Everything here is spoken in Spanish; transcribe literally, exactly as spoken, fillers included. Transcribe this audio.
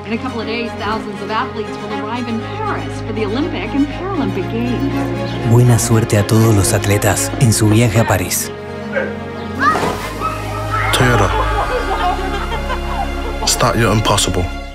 In a couple of days, thousands of athletes will arrive in Paris for the Olympic and Paralympic Games. Buena suerte a todos los atletas en su viaje a París. Toyota, start your impossible.